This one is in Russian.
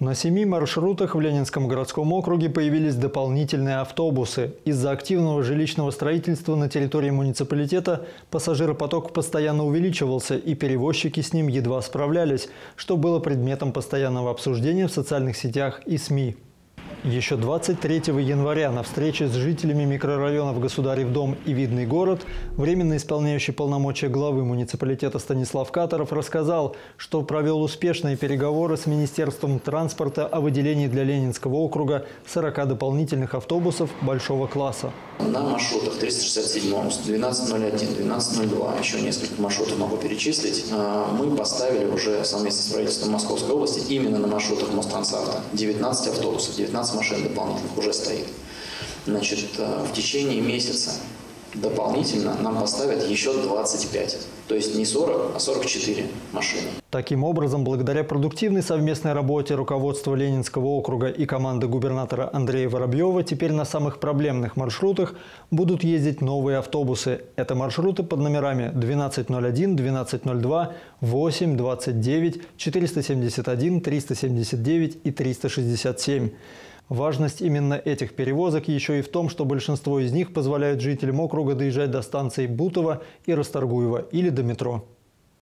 На 7 маршрутах в Ленинском городском округе появились дополнительные автобусы. Из-за активного жилищного строительства на территории муниципалитета пассажиропоток постоянно увеличивался, и перевозчики с ним едва справлялись, что было предметом постоянного обсуждения в социальных сетях и СМИ. Еще 23 января на встрече с жителями микрорайонов Государев дом и Видный город временно исполняющий полномочия главы муниципалитета Станислав Катаров рассказал, что провел успешные переговоры с Министерством транспорта о выделении для Ленинского округа 40 дополнительных автобусов большого класса. На маршрутах 367, 1201, 1202, еще несколько маршрутов могу перечислить, мы поставили уже совместно с правительством Московской области именно на маршрутах Мострансавто 19 автобусов, 19 машин дополнительных уже стоит. Значит, в течение месяца дополнительно нам поставят еще 25. То есть не 40, а 44 машины. Таким образом, благодаря продуктивной совместной работе руководства Ленинского округа и команды губернатора Андрея Воробьева, теперь на самых проблемных маршрутах будут ездить новые автобусы. Это маршруты под номерами 1201, 1202, 8, 29, 471, 379 и 367. Важность именно этих перевозок еще и в том, что большинство из них позволяют жителям округа доезжать до станций Бутово и Расторгуево или до метро.